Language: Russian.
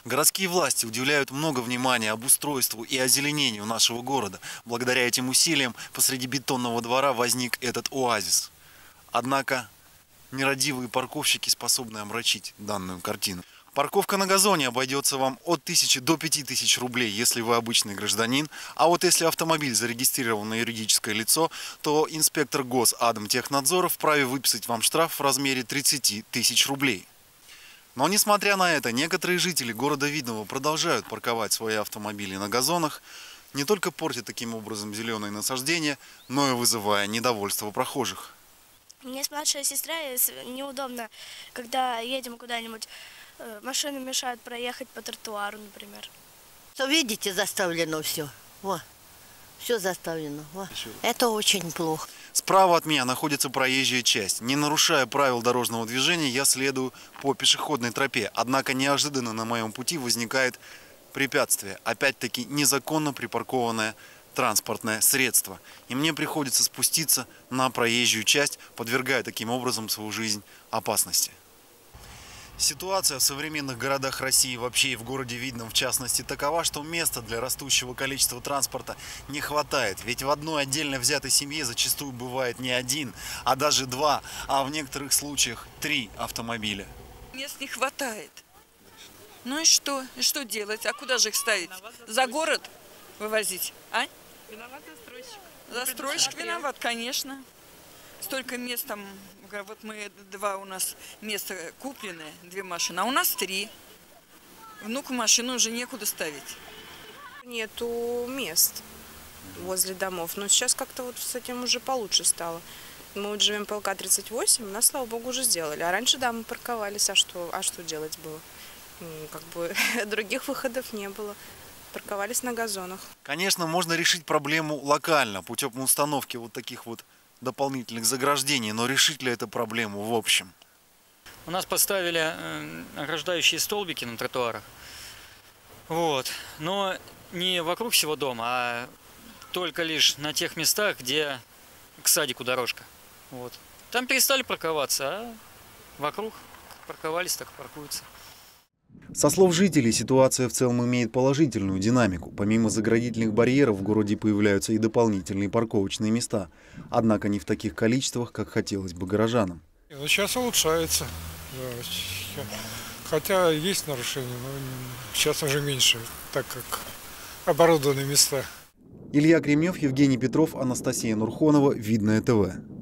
Городские власти уделяют много внимания обустройству и озеленению нашего города. Благодаря этим усилиям посреди бетонного двора возник этот оазис. Однако нерадивые парковщики способны омрачить данную картину. Парковка на газоне обойдется вам от 1000 до 5000 рублей, если вы обычный гражданин. А вот если автомобиль зарегистрирован на юридическое лицо, то инспектор Госадмтехнадзора вправе выписать вам штраф в размере 30 тысяч рублей. Но несмотря на это, некоторые жители города Видного продолжают парковать свои автомобили на газонах, не только портя таким образом зеленые насаждения, но и вызывая недовольство прохожих. Мне с младшей сестрой неудобно, когда едем куда-нибудь, машины мешают проехать по тротуару, например. Видите, заставлено все. Во. Все заставлено. Во. Это очень плохо. Справа от меня находится проезжая часть. Не нарушая правил дорожного движения, я следую по пешеходной тропе. Однако неожиданно на моем пути возникает препятствие. Опять-таки незаконно припаркованное транспортное средство. И мне приходится спуститься на проезжую часть, подвергая таким образом свою жизнь опасности. Ситуация в современных городах России, вообще и в городе Видном в частности, такова, что места для растущего количества транспорта не хватает. Ведь в одной отдельно взятой семье зачастую бывает не один, а даже два, а в некоторых случаях 3 автомобиля. Мест не хватает. Ну и что? И что делать? А куда же их ставить? За город вывозить? А? Виноват застройщик. Застройщик виноват, конечно. Столько мест там, вот мы 2 у нас места куплены, 2 машины, а у нас 3. Внуку машину уже некуда ставить. Нету мест возле домов, но сейчас как-то вот с этим уже получше стало. Мы вот живем по ЛК-38, нас, слава богу, уже сделали. А раньше, да, мы парковались, а что делать было? Как бы других выходов не было. Парковались на газонах. Конечно, можно решить проблему локально, путем установки вот таких вот дополнительных заграждений, но решить ли эту проблему в общем? У нас поставили ограждающие столбики на тротуарах, вот, но не вокруг всего дома, а только лишь на тех местах, где к садику дорожка. Вот. Там перестали парковаться, а вокруг парковались, так и паркуются. Со слов жителей, ситуация в целом имеет положительную динамику. Помимо заградительных барьеров в городе появляются и дополнительные парковочные места. Однако не в таких количествах, как хотелось бы горожанам. Сейчас улучшается. Хотя есть нарушения, но сейчас уже меньше, так как оборудованы места. Илья Кремнев, Евгений Петров, Анастасия Нурхонова. Видное ТВ.